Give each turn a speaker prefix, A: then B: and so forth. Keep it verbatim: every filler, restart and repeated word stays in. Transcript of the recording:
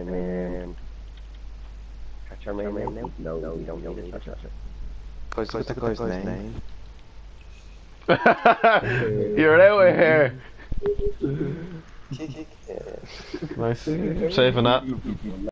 A: man. Touch our man now? No, no, we don't need to touch her.
B: Guys, look at the guy's name.
C: You're out of here.
B: Nice. Saving that.